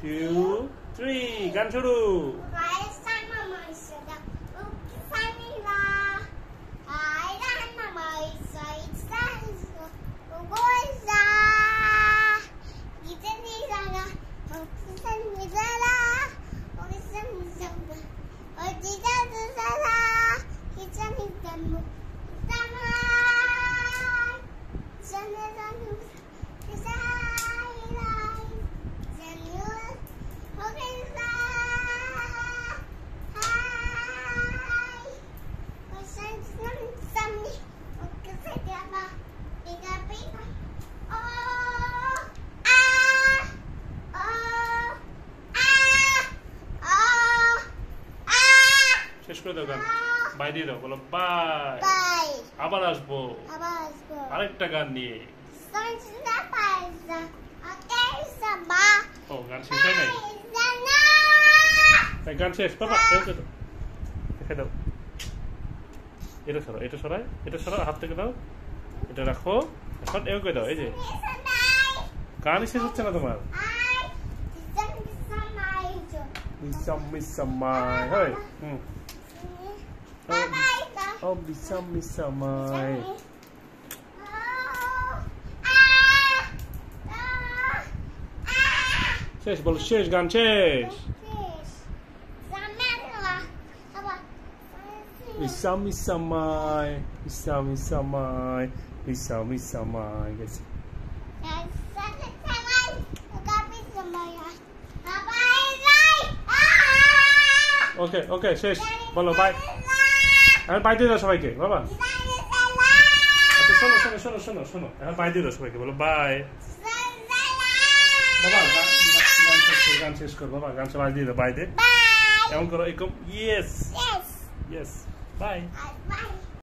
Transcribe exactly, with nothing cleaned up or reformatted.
two, three. গান শুরু। শেষ করে দাও গান। বাই দিয়ে দাও, বলো বাই। বাই। আবার আসবো। আবার আসবো। আরেকটা গান নিয়ে। ও গান শেষ হয় নাই? গান শেষ বাবা। দেখে দাও। এটা সরাও, এটা সরাই, এটা সরাও, হাত থেকে দাও, এটা রাখো। এখন এও করে দাও। এই যে গান শেষ হচ্ছে না তোমার। Bisam bisamai, hey. Hmm. Oh, oh bisam bisamai. শেষ বল, শেষ গান শেষ। Bisam bisamai, bisam bisamai, bisam bisamai. Guys. ওকে ওকে শেষ বলো বাই। এখন বাই দিয়ে দাও সবাইকে বাবা। আচ্ছা শোনো শোনো শোনো শোনো শোনো এখন বাই দিয়ে দাও সবাইকে, বলো বাই বাবা। গান শেষ কর, গান শেষ কর বাবা, গান সবাই দিয়ে দাও, বাই দে। এমন করো এরকম, ইয়েস ইয়েস বাই।